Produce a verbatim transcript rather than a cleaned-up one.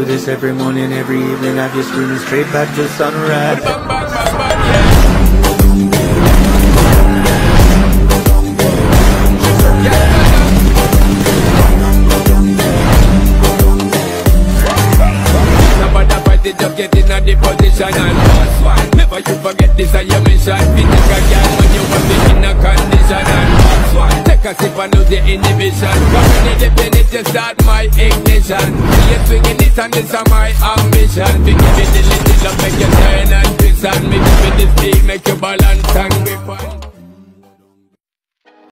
do this every morning, every evening. Have you screaming straight back to sunrise. Bang, bang, bang, bang, yeah. Just get in a the position and boss one. Never you forget this is your mission. Be take a girl when you want it in a condition and boss one. Take a sip and lose the inhibition. Come in the penny to start my ignition. You're swinging this and this is my ambition. Be give it the little love, make you turn and twist and me give it the speed, make you balance and